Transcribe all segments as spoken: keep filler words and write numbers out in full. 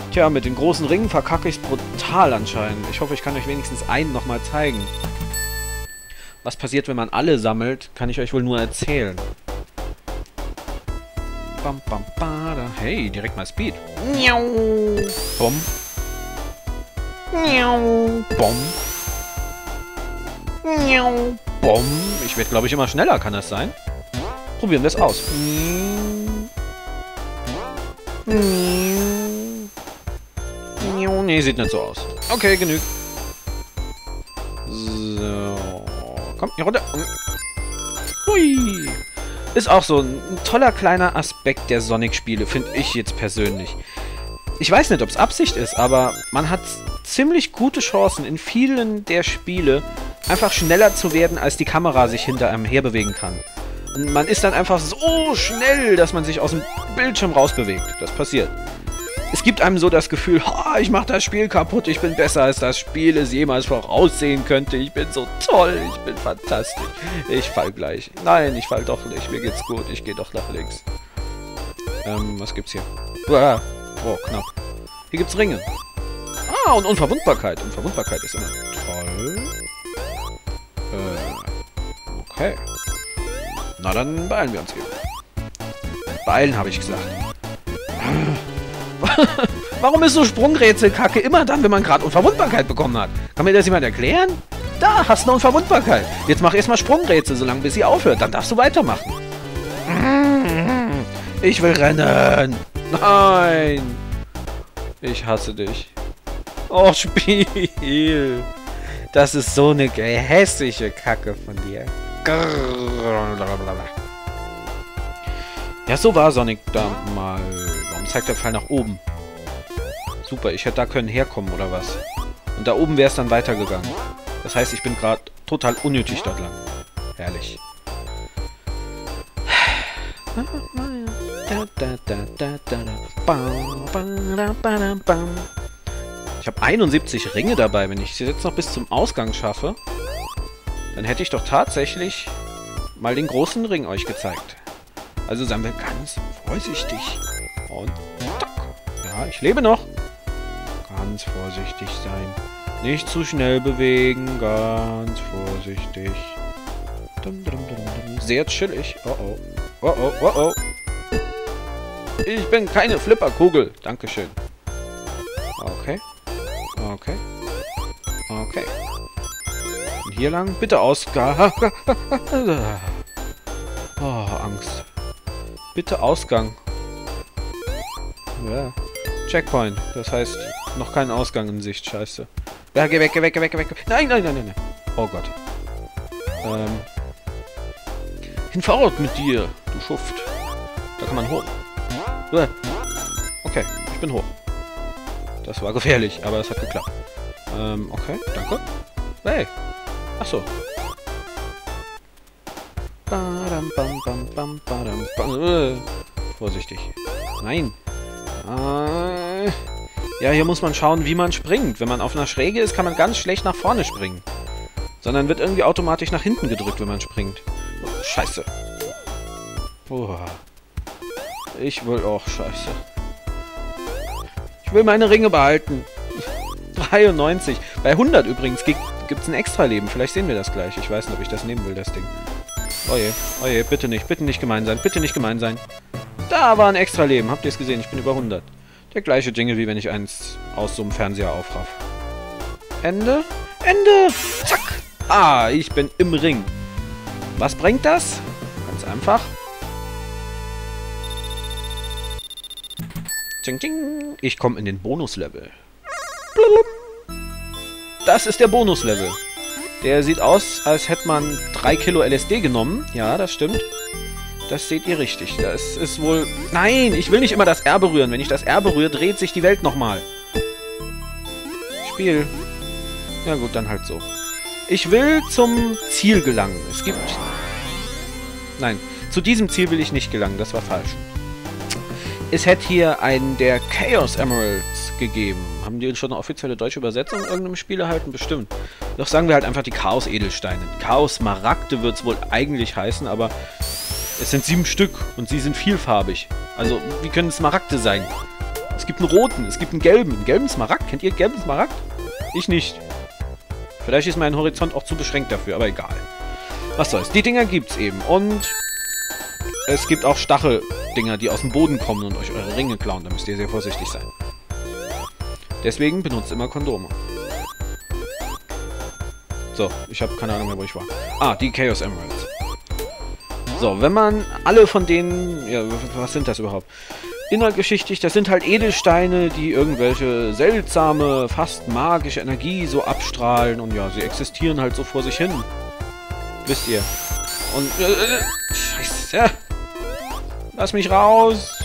Tja, mit den großen Ringen verkacke ich es brutal anscheinend. Ich hoffe, ich kann euch wenigstens einen nochmal zeigen. Was passiert, wenn man alle sammelt, kann ich euch wohl nur erzählen. Bam, bam, bada. Hey, direkt mal Speed. Bom. Bom. Bom. Ich werde, glaube ich, immer schneller, kann das sein? Probieren wir es aus. Nee, sieht nicht so aus. Okay, genügt. So. Komm, hier runter. Hui. Ist auch so ein toller kleiner Aspekt der Sonic-Spiele, finde ich jetzt persönlich. Ich weiß nicht, ob es Absicht ist, aber man hat ziemlich gute Chancen in vielen der Spiele, einfach schneller zu werden, als die Kamera sich hinter einem herbewegen kann. Und man ist dann einfach so schnell, dass man sich aus dem Bildschirm rausbewegt. Das passiert. Es gibt einem so das Gefühl, oh, ich mache das Spiel kaputt, ich bin besser, als das Spiel es jemals voraussehen könnte. Ich bin so toll, ich bin fantastisch. Ich fall gleich. Nein, ich fall doch nicht. Mir geht's gut, ich gehe doch nach links. Ähm, was gibt's hier? Uah. Oh, knapp. Hier gibt's Ringe. Ah, und Unverwundbarkeit. Unverwundbarkeit ist immer toll. Äh, okay. Na, dann beeilen wir uns eben. Beeilen, habe ich gesagt. Warum ist so Sprungrätselkacke immer dann, wenn man gerade Unverwundbarkeit bekommen hat? Kann mir das jemand erklären? Da, hast du eine Unverwundbarkeit. Jetzt mach erstmal Sprungrätsel, solange bis sie aufhört. Dann darfst du weitermachen. Ich will rennen. Nein. Ich hasse dich. Oh, Spiel. Das ist so eine hässliche Kacke von dir. Ja, so war Sonic da mal. Warum zeigt der Pfeil nach oben? Super, ich hätte da können herkommen, oder was? Und da oben wäre es dann weitergegangen. Das heißt, ich bin gerade total unnötig dort lang. Herrlich. Ich habe einundsiebzig Ringe dabei. Wenn ich sie jetzt noch bis zum Ausgang schaffe, dann hätte ich doch tatsächlich mal den großen Ring euch gezeigt. Also seien wir ganz vorsichtig. Und tack. Ja, ich lebe noch. Ganz vorsichtig sein. Nicht zu schnell bewegen. Ganz vorsichtig. Sehr chillig. Oh oh. Oh oh, oh oh. Ich bin keine Flipperkugel. Dankeschön. Okay. Okay. Okay. Und hier lang. Bitte Ausgang. Oh, Angst. Bitte Ausgang. Ja. Checkpoint. Das heißt, noch kein Ausgang in Sicht. Scheiße. Ja, geh weg, geh weg, geh weg, geh weg. Nein, nein, nein, nein, nein. Oh Gott. Ähm. Hinfort mit dir, du Schuft. Da kann man hoch. Okay, ich bin hoch. Das war gefährlich, aber es hat geklappt. Ähm, okay, danke. Hey. Achso. Badam, bam, bam, bam, badam, bam. Äh. Vorsichtig. Nein. Äh. Ja, hier muss man schauen, wie man springt. Wenn man auf einer Schräge ist, kann man ganz schlecht nach vorne springen. Sondern wird irgendwie automatisch nach hinten gedrückt, wenn man springt. Oh, scheiße. Uah. Ich will auch scheiße. Ich will meine Ringe behalten. dreiundneunzig. Bei hundert übrigens gibt es ein Extra-Leben. Vielleicht sehen wir das gleich. Ich weiß nicht, ob ich das nehmen will, das Ding. Oje, oje, bitte nicht. Bitte nicht gemein sein. Bitte nicht gemein sein. Da war ein Extra-Leben. Habt ihr es gesehen? Ich bin über hundert. Der gleiche Jingle, wie wenn ich eins aus so einem Fernseher aufraff. Ende. Ende. Zack. Ah, ich bin im Ring. Was bringt das? Ganz einfach. Tsching, tsching. Ich komme in den Bonuslevel. Das ist der Bonuslevel. Der sieht aus, als hätte man drei Kilo L S D genommen. Ja, das stimmt. Das seht ihr richtig. Das ist wohl... Nein, ich will nicht immer das R berühren. Wenn ich das R berühre, dreht sich die Welt nochmal. Spiel. Ja gut, dann halt so. Ich will zum Ziel gelangen. Es gibt... Nein, zu diesem Ziel will ich nicht gelangen. Das war falsch. Es hätte hier einen der Chaos Emeralds gegeben. Haben die schon eine offizielle deutsche Übersetzung in irgendeinem Spiel erhalten? Bestimmt. Doch sagen wir halt einfach die Chaos Edelsteine. Chaos Smaragde wird es wohl eigentlich heißen, aber es sind sieben Stück und sie sind vielfarbig. Also, wie können Smaragde sein? Es gibt einen roten, es gibt einen gelben. Einen gelben Smaragd. Kennt ihr gelben Smaragd? Ich nicht. Vielleicht ist mein Horizont auch zu beschränkt dafür, aber egal. Was soll's. Die Dinger gibt's eben. Und es gibt auch Stacheldinger, die aus dem Boden kommen und euch eure Ringe klauen. Da müsst ihr sehr vorsichtig sein. Deswegen benutzt immer Kondome. So, ich habe keine Ahnung mehr, wo ich war. Ah, die Chaos Emeralds. So, wenn man alle von denen... Ja, was sind das überhaupt? Innergeschichtlich, das sind halt Edelsteine, die irgendwelche seltsame, fast magische Energie so abstrahlen. Und ja, sie existieren halt so vor sich hin. Wisst ihr. Und... Äh, Scheiße. Lass mich raus.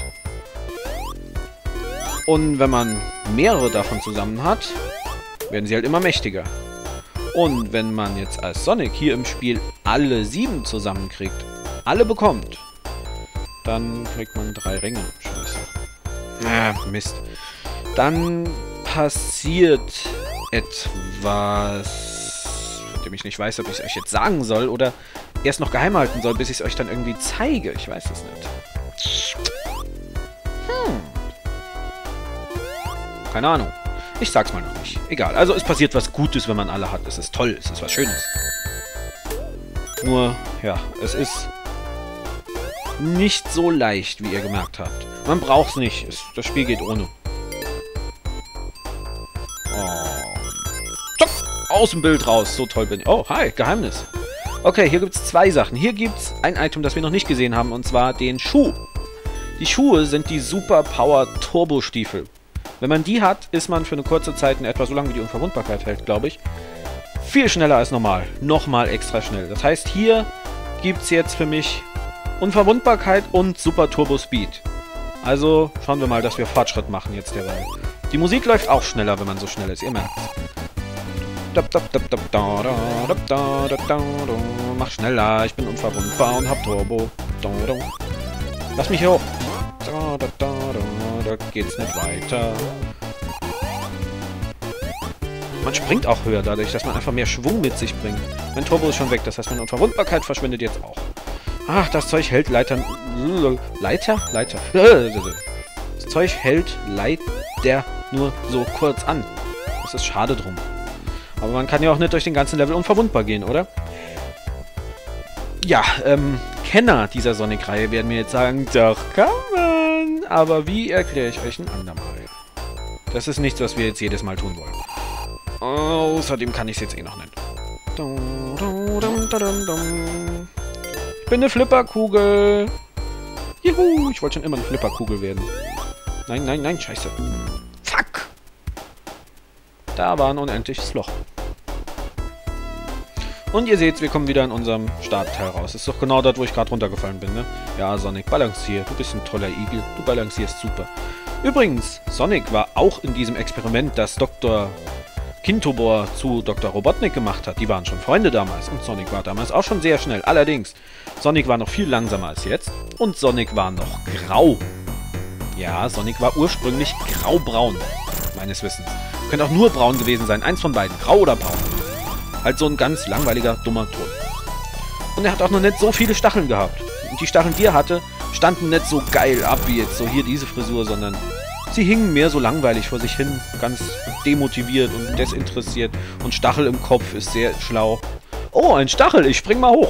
Und wenn man mehrere davon zusammen hat, werden sie halt immer mächtiger. Und wenn man jetzt als Sonic hier im Spiel alle sieben zusammenkriegt, alle bekommt, dann kriegt man drei Ringe. Scheiße. Ah, Mist. Dann passiert etwas, von dem ich nicht weiß, ob ich es euch jetzt sagen soll oder erst noch geheim halten soll, bis ich es euch dann irgendwie zeige. Ich weiß es nicht. Hm. Keine Ahnung. Ich sag's mal noch nicht. Egal. Also es passiert was Gutes, wenn man alle hat. Es ist toll. Es ist was Schönes. Nur, ja, es ist nicht so leicht, wie ihr gemerkt habt. Man braucht's nicht. Es, das Spiel geht ohne. Oh. Zack, aus dem Bild raus. So toll bin ich. Oh, hi. Geheimnis. Okay, hier gibt's zwei Sachen. Hier gibt's ein Item, das wir noch nicht gesehen haben, und zwar den Schuh. Die Schuhe sind die Super Power Turbo Stiefel. Wenn man die hat, ist man für eine kurze Zeit in etwa so lange wie die Unverwundbarkeit hält, glaube ich, viel schneller als normal. Nochmal extra schnell. Das heißt, hier gibt es jetzt für mich Unverwundbarkeit und Super Turbo Speed. Also schauen wir mal, dass wir Fortschritt machen jetzt derweil. Die Musik läuft auch schneller, wenn man so schnell ist. Ihr merkt's. Mach schneller, ich bin unverwundbar und hab Turbo. Lass mich hier hoch. Da geht's nicht weiter. Man springt auch höher dadurch, dass man einfach mehr Schwung mit sich bringt. Mein Turbo ist schon weg, das heißt, meine Unverwundbarkeit verschwindet jetzt auch. Ach, das Zeug hält Leitern... Leiter? Leiter. Das Zeug hält Leiter nur so kurz an. Das ist schade drum. Aber man kann ja auch nicht durch den ganzen Level unverwundbar gehen, oder? Ja, ähm, Kenner dieser Sonic-Reihe werden mir jetzt sagen, doch, kann man. Aber wie erkläre ich euch ein andermal? Das ist nichts, was wir jetzt jedes Mal tun wollen. Außerdem kann ich es jetzt eh noch nicht. Ich bin eine Flipperkugel. Juhu, ich wollte schon immer eine Flipperkugel werden. Nein, nein, nein, scheiße. Fuck! Da war ein unendliches Loch. Und ihr seht, wir kommen wieder in unserem Startteil raus. Ist doch genau dort, wo ich gerade runtergefallen bin, ne? Ja, Sonic, balancier. Du bist ein toller Igel. Du balancierst super. Übrigens, Sonic war auch in diesem Experiment, das Doktor Kintobor zu Doktor Robotnik gemacht hat. Die waren schon Freunde damals. Und Sonic war damals auch schon sehr schnell. Allerdings, Sonic war noch viel langsamer als jetzt. Und Sonic war noch grau. Ja, Sonic war ursprünglich graubraun. Meines Wissens. Könnte auch nur braun gewesen sein. Eins von beiden. Grau oder braun. Halt so ein ganz langweiliger, dummer Ton. Und er hat auch noch nicht so viele Stacheln gehabt. Und die Stacheln, die er hatte, standen nicht so geil ab wie jetzt so hier diese Frisur, sondern sie hingen mehr so langweilig vor sich hin. Ganz demotiviert und desinteressiert. Und Stachel im Kopf ist sehr schlau. Oh, ein Stachel, ich spring mal hoch.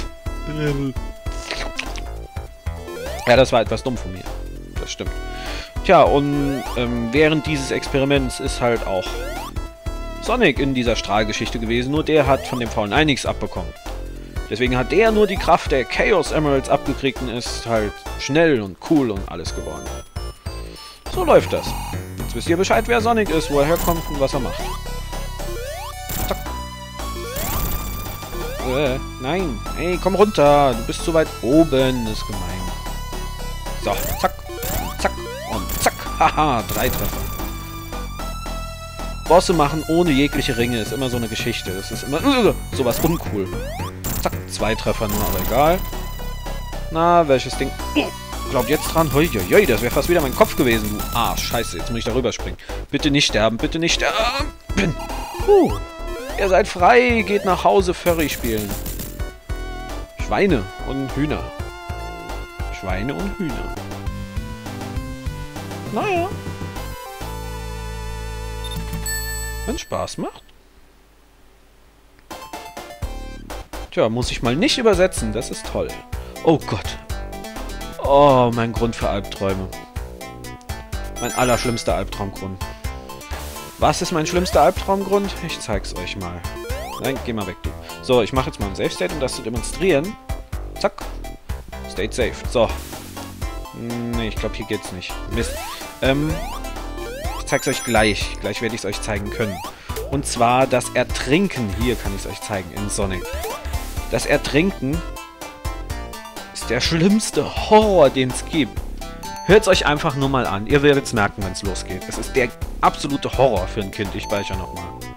Ja, das war etwas dumm von mir. Das stimmt. Tja, und ähm, während dieses Experiments ist halt auch Sonic in dieser Strahlgeschichte gewesen, nur der hat von dem faulen Ei nichts abbekommen. Deswegen hat der nur die Kraft der Chaos Emeralds abgekriegt und ist halt schnell und cool und alles geworden. So läuft das. Jetzt wisst ihr Bescheid, wer Sonic ist, wo er herkommt und was er macht. Zack. Äh, nein. Hey, komm runter. Du bist zu weit oben. Das ist gemein. So, zack. Zack. Und zack. Haha, drei Treffer. Bosse machen ohne jegliche Ringe ist immer so eine Geschichte. Das ist immer uh, sowas uncool. Zack, zwei Treffer nur, aber egal. Na, welches Ding? Uh, glaubt jetzt dran. Huiuiui, das wäre fast wieder mein Kopf gewesen, du Arsch. Scheiße, jetzt muss ich darüber springen. Bitte nicht sterben, bitte nicht sterben. Puh. Ihr seid frei, geht nach Hause Furry spielen. Schweine und Hühner. Schweine und Hühner. Naja. Wenn Spaß macht. Tja, muss ich mal nicht übersetzen. Das ist toll. Oh Gott. Oh, mein Grund für Albträume. Mein allerschlimmster Albtraumgrund. Was ist mein schlimmster Albtraumgrund? Ich zeig's euch mal. Nein, geh mal weg, du. So, ich mache jetzt mal ein Safe State, um das zu demonstrieren. Zack. State saved. So. Nee, ich glaube, hier geht's nicht. Mist. Ähm, ich zeig's euch gleich. Gleich werde ich es euch zeigen können. Und zwar das Ertrinken. Hier kann ich es euch zeigen, in Sonic. Das Ertrinken ist der schlimmste Horror, den es gibt. Hört es euch einfach nur mal an. Ihr werdet es merken, wenn es losgeht. Es ist der absolute Horror für ein Kind. Ich speichere nochmal.